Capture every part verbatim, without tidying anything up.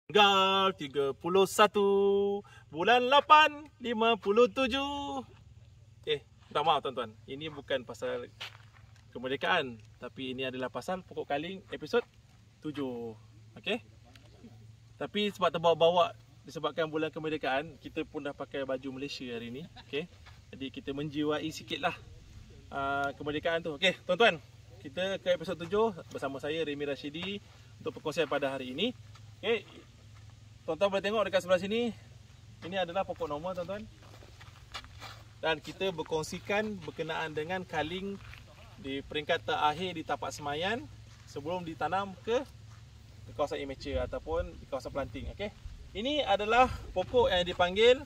Tanggal tiga puluh satu bulan lapan lima puluh tujuh. Eh, tak maaf tuan-tuan. Ini bukan pasal kemerdekaan, tapi ini adalah pasal pokok kaling episod tujuh. Okey. Tapi sebab terbawa-bawa disebabkan bulan kemerdekaan, kita pun dah pakai baju Malaysia hari ini. Okey. Jadi kita menjiwai sikitlah uh, kemerdekaan tu. Okey, tuan-tuan. Kita ke episod tujuh bersama saya Remy Rashidi untuk perkongsian pada hari ini. Okey. Tuan-tuan boleh tengok dekat sebelah sini. Ini adalah pokok norma, tuan-tuan. Dan kita berkongsikan berkenaan dengan kaling di peringkat terakhir di tapak semayan sebelum ditanam ke, ke kawasan immature ataupun di kawasan planting. Okay? Ini adalah pokok yang dipanggil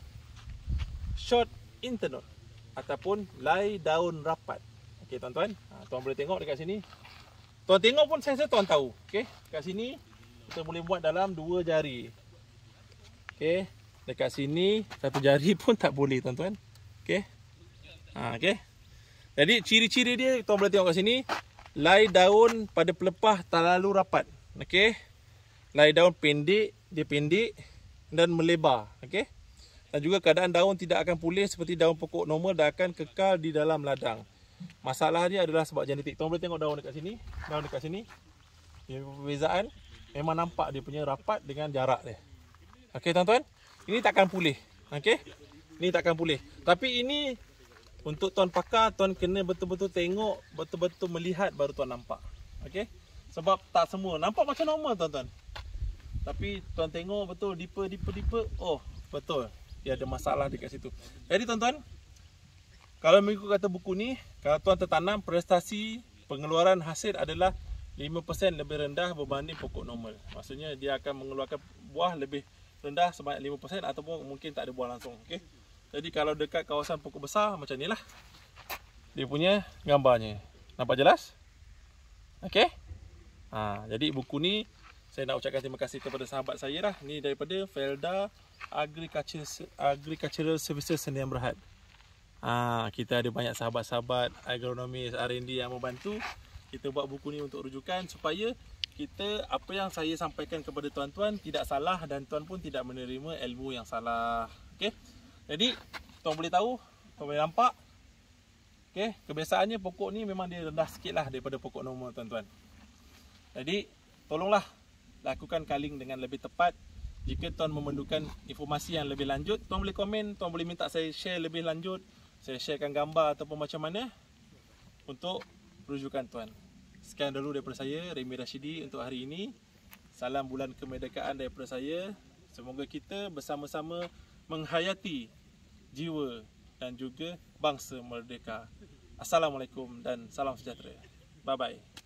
short internode ataupun lai daun rapat. Okey, tuan-tuan. Ha, tuan boleh tengok dekat sini. Tuan tengok pun saya rasa tuan tahu. Okey, dekat sini kita boleh buat dalam dua jari. Okey, dekat sini satu jari pun tak boleh, tuan-tuan. Okey. Ha, okey. Jadi ciri-ciri dia tuan boleh tengok kat sini, lai daun pada pelepah tak lalu rapat. Okey. Lai daun pendek, dia pendek dan melebar, okey. Dan juga keadaan daun tidak akan pulih seperti daun pokok normal dan akan kekal di dalam ladang. Masalah dia adalah sebab genetik. Tuan boleh tengok daun dekat sini, daun dekat sini. Dia perbezaan memang nampak dia punya rapat dengan jarak dia. Okey, tuan-tuan. Ini takkan pulih. Okey. Ini takkan pulih. Tapi ini untuk tuan pakar, tuan kena betul-betul tengok, betul-betul melihat baru tuan nampak. Okey? Sebab tak semua nampak macam normal, tuan-tuan. Tapi tuan tengok betul deeper deeper deeper, oh, betul. Dia ada masalah dekat situ. Jadi tuan-tuan, kalau mengikut kata buku ni, kalau tuan tertanam, prestasi pengeluaran hasil adalah lima peratus lebih rendah berbanding pokok normal. Maksudnya dia akan mengeluarkan buah lebih rendah sebanyak lima peratus ataupun mungkin tak ada buah langsung. Okey. Jadi kalau dekat kawasan pokok besar macam inilah dia punya gambarnya. Nampak jelas? Okey. Ha, jadi buku ni saya nak ucapkan terima kasih kepada sahabat saya lah. Ni daripada Felda Agriculture Agricultural Services Sdn Bhd. Ha, kita ada banyak sahabat-sahabat agronomis R and D yang membantu kita buat buku ni untuk rujukan supaya kita, apa yang saya sampaikan kepada tuan-tuan tidak salah dan tuan pun tidak menerima ilmu yang salah. Okey. Jadi tuan boleh tahu, tuan boleh nampak. Okey, kebiasaannya pokok ni memang dia rendah sikitlah daripada pokok normal, tuan-tuan. Jadi tolonglah lakukan kaling dengan lebih tepat. Jika tuan memerlukan informasi yang lebih lanjut, tuan boleh komen, tuan boleh minta saya share lebih lanjut. Saya sharekan gambar ataupun macam mana untuk rujukan tuan. Sekian dulu daripada saya, Remy Rashidi, untuk hari ini. Salam bulan kemerdekaan daripada saya. Semoga kita bersama-sama menghayati jiwa dan juga bangsa merdeka. Assalamualaikum dan salam sejahtera. Bye-bye.